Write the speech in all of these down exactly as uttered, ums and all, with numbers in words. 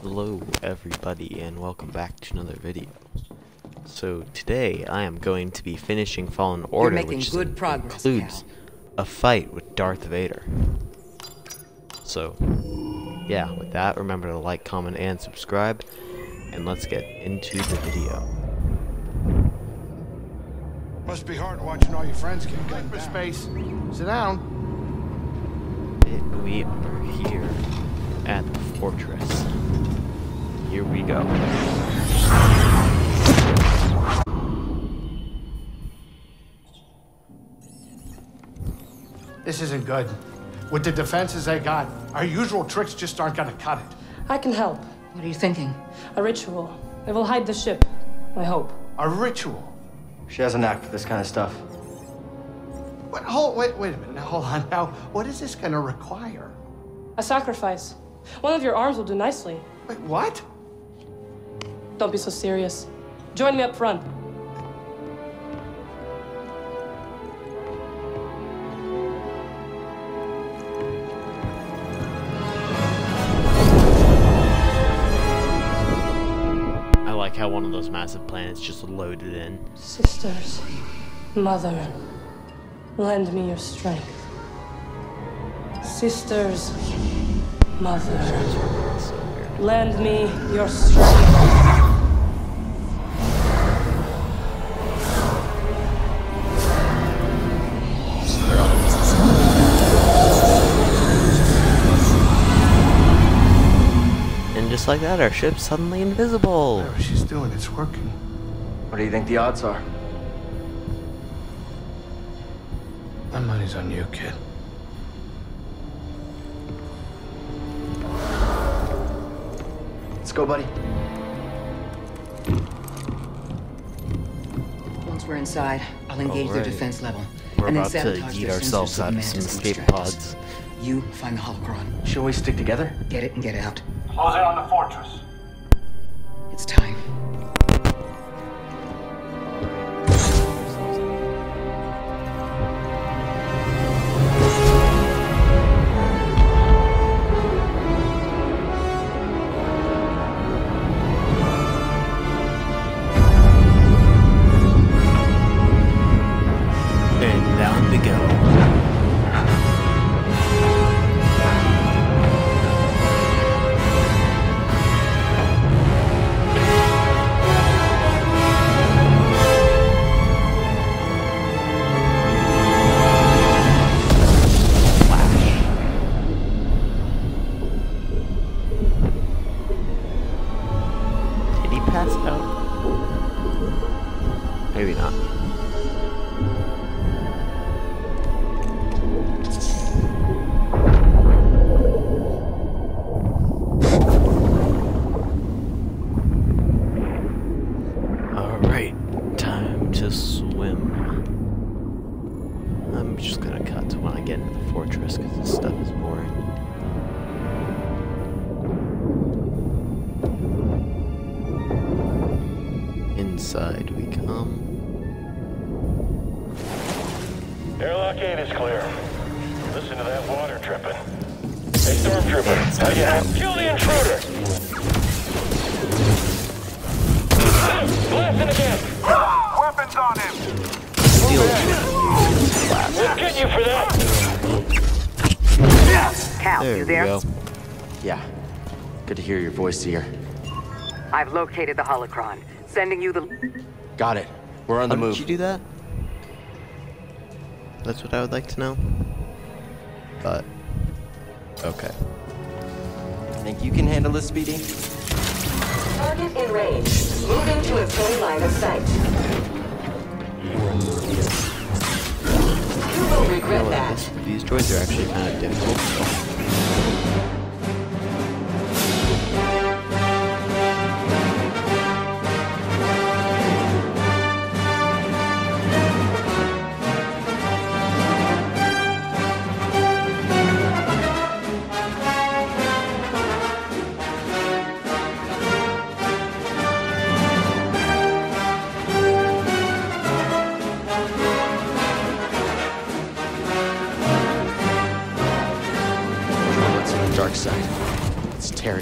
Hello everybody and welcome back to another video. So today I am going to be finishing Fallen Order, which good progress, includes pal. a fight with Darth Vader. So yeah, with that, remember to like, comment, and subscribe, and let's get into the video. Must be hard watching all your friends get gunned down. Space. Sit down. And we are here at the fortress. Here we go. This isn't good. With the defenses they got, our usual tricks just aren't gonna cut it. I can help. What are you thinking? A ritual. It will hide the ship. I hope. A ritual. She has a knack for this kind of stuff. Wait, hold, wait, wait a minute. Now, hold on. Now, what is this gonna require? A sacrifice. One of your arms will do nicely. Wait, what? Don't be so serious. Join me up front. I like how one of those massive planets just loaded in. Sisters, mother, lend me your strength. Sisters, mother, lend me your strength. And just like that, our ship's suddenly invisible. Whatever she's doing, it's working. What do you think the odds are? My money's on you, kid. Let's go, buddy. Once we're inside, I'll engage their Alright. defense level. We're and about then to sabotage yeet their ourselves sensors so out the of man some doesn't escape distract us. pods. You find the holocron. Shouldn't we stick together? Get it and get out. Close in on the fortress. It's time. And down we go. Did he pass out? Maybe not. Alright, time to swim. I'm just gonna cut to when I get into the fortress because this stuff is boring. Inside we come. Airlock eight is clear. Listen to that water dripping. Hey, Stormtrooper, how you have? Kill the intruder! Hit him! Blasting again! Weapons on him! We'll get you for that! Cal, There you we there? go. Yeah. Good to hear your voice here. I've located the holocron. Sending you the... Got it. We're on the How move. did you do that? That's what I would like to know. But okay. Think you can handle this, Speedy? Target in range. Moving to obtain line of sight. You will regret Well, that. this, these droids are actually kind of difficult. So.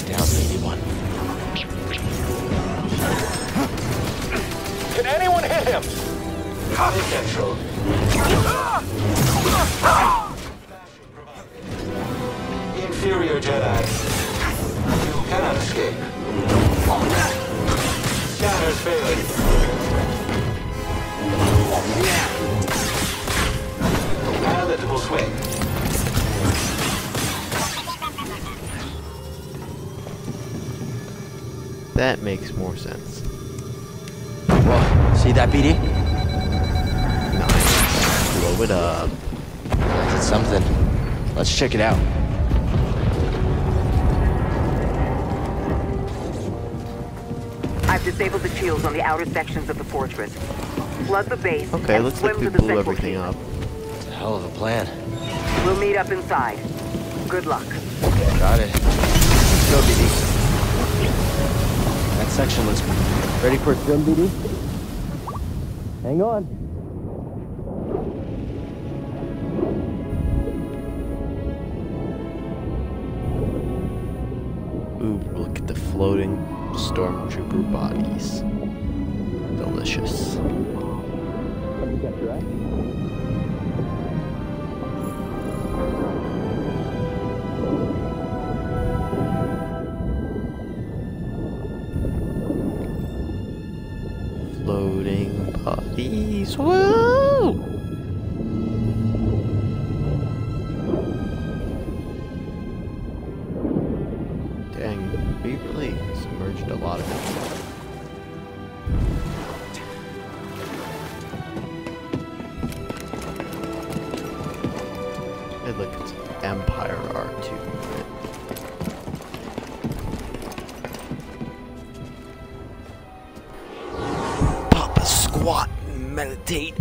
down, eighty-one. Can anyone hit him? Central. Inferior Jedi. You cannot escape. Scanners failing. Analytical swing. That makes more sense. Whoa, see that, B D? Nice. Blow it up. It's something. Let's check it out. I've disabled the shields on the outer sections of the fortress. Flood the base Okay, and looks swim like we to the blew central everything key. up. It's a hell of a plan. We'll meet up inside. Good luck. Got it. Let's go, B D. That section looks ready for a swim, B D. Hang on. Ooh, look at the floating stormtrooper bodies. Delicious. Floating bodies. Whoa! Dang, we really submerged a lot of it. Hey, look, it's Empire R two. Pop a squat and meditate.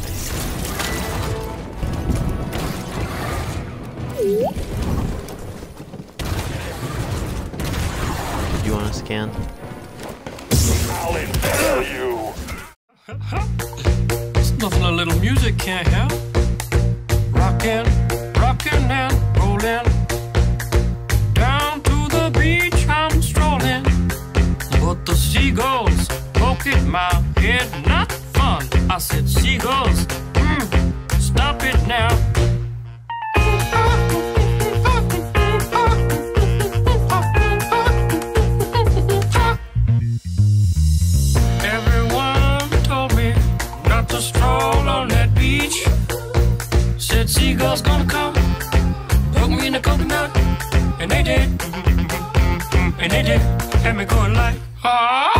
Did you want to scan? I'll impale you. It's nothing a little music can't help. Rockin', rockin' and rollin'. Down to the beach I'm strolling. But the seagulls poke at my head, not fun. I said, seagulls, mm, stop it now. Everyone told me not to stroll on that beach. Said seagulls gonna come, poke me in the coconut, and they did, and they did, had me going like, ah.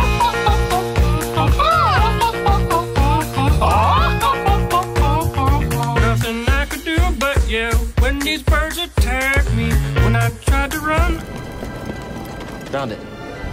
Nothing I could do but yell when these birds attacked me when I tried to run. Found it.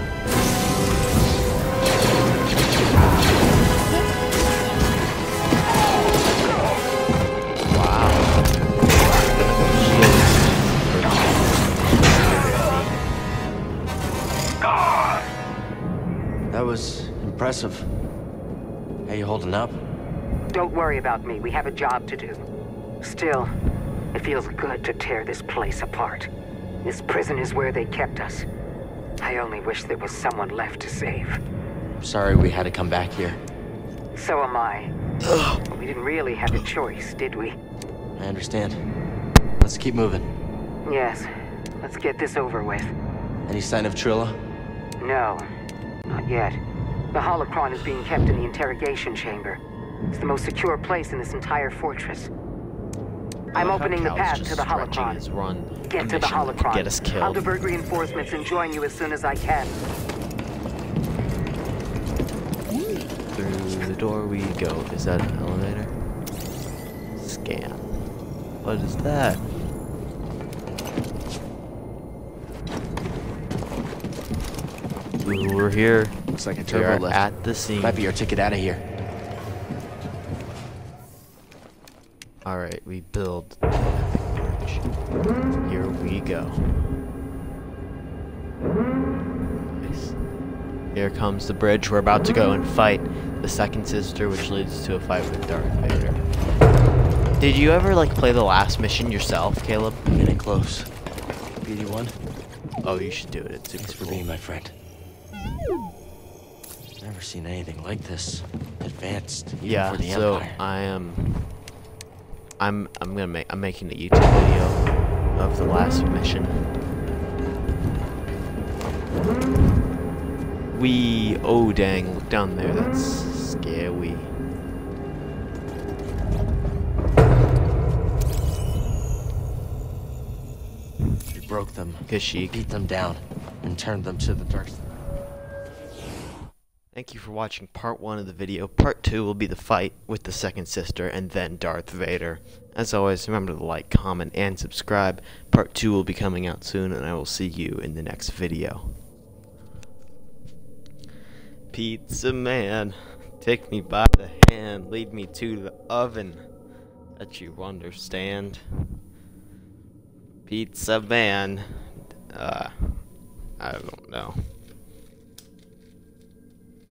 That was impressive. How you holding up? Don't worry about me. We have a job to do. Still, it feels good to tear this place apart. This prison is where they kept us. I only wish there was someone left to save. Sorry we had to come back here. So am I. But we didn't really have a choice, did we? I understand. Let's keep moving. Yes. Let's get this over with. Any sign of Trilla? No. Not yet. The holocron is being kept in the interrogation chamber. It's the most secure place in this entire fortress. I'm opening the path to the holocron. His run, Get to the holocron. Get us killed. I'll divert reinforcements and join you as soon as I can. Through the door we go. Is that an elevator? Scan. What is that? Ooh, we're here. Looks like a We turbo are lift. at the scene. Might be our ticket out of here. Alright, we build the bridge. Here we go. Nice. Here comes the bridge. We're about to go and fight the second sister, which leads to a fight with Darth Vader. Did you ever like play the last mission yourself, Caleb? Getting close. B D one. Oh, you should do it. It's super Thanks for cool. being my friend. Never seen anything like this. Advanced, even Yeah, for the so Empire. I am. I'm. I'm gonna make. I'm making a YouTube video of the last mission. We. Oh dang! Look down there. That's scary. You broke them, Kashyyyk. beat them down, and turned them to the dark side. Thank you for watching part one of the video. Part two will be the fight with the second sister and then Darth Vader. As always, remember to like, comment, and subscribe. Part two will be coming out soon, and I will see you in the next video. Pizza man, take me by the hand, lead me to the oven, that you understand. Pizza man, uh, I don't know.